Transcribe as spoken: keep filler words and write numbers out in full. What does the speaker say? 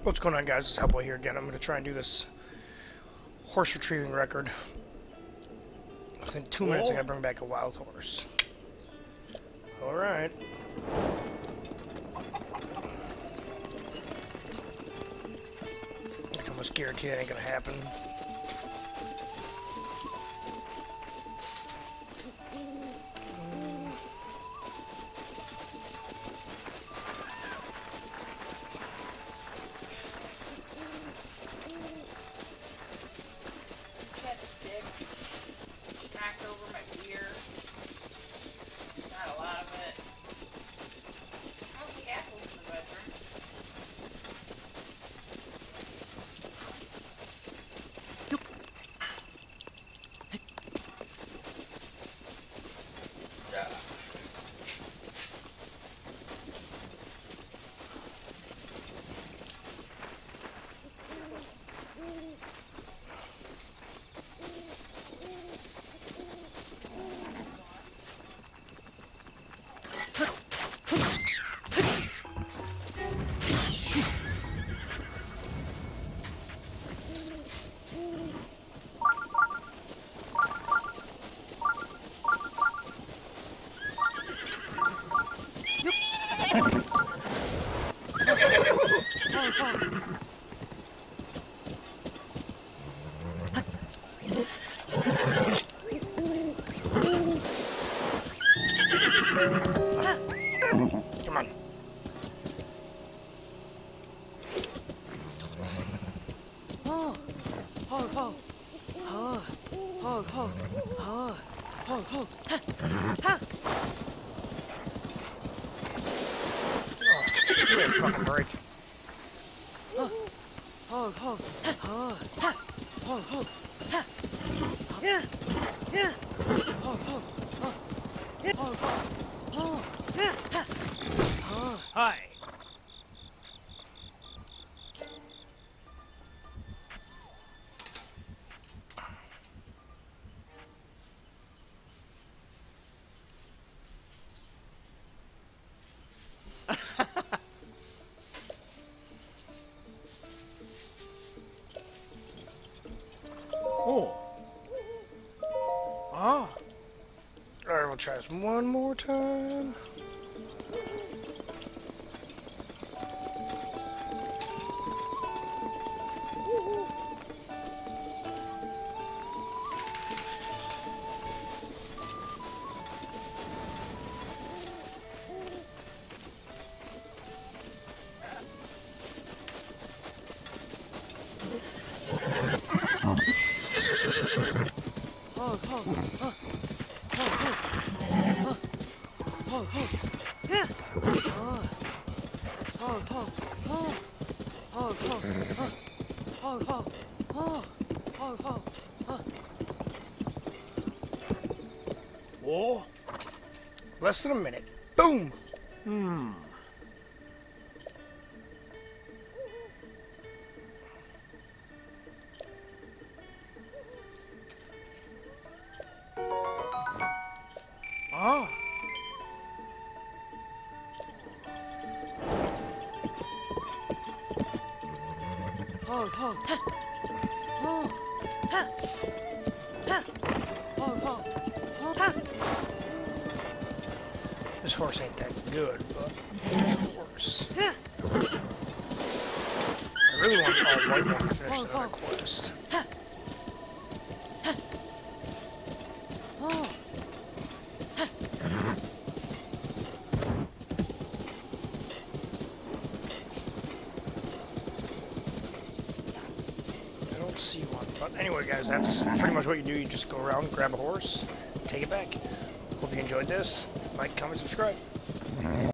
What's going on, guys? It's Hellboy here again. I'm going to try and do this horse retrieving record. Within two minutes, I gotta bring back a wild horse. Alright. I can almost guarantee that ain't gonna happen. Over my beer. Not a lot of it. Smells like apples in the bedroom. Come on. Oh, ho, ho, ho, ho, ho, ho, ho, ho, ha, ha. Oh, give me a fucking break. Ho, ho, ho, ho, ha, ho, ho, ha. Yeah, yeah. Ho, ho, ho, yeah, ho, ho, ho, yeah, ha. Ho. Hi. Oh. Ah. Alright, we'll try this one more time. Ho, ho, ho, ho, ho, ho, ho, yeah. Ho, ho, ho, ho, ho, ho, ho, ho, ho, ho, ho, ho. Whoa. Less than a minute. Boom. Hmm. Ah. Ho, ho, ha, ho, ha, ha, ho, ho, ho, ha. This horse ain't that good, but of course. Yeah. I really want all white one to finish the other quest. Oh. I don't see one, but anyway, guys, that's pretty much what you do. You just go around, grab a horse, take it back. Hope you enjoyed this. Like, comment, subscribe.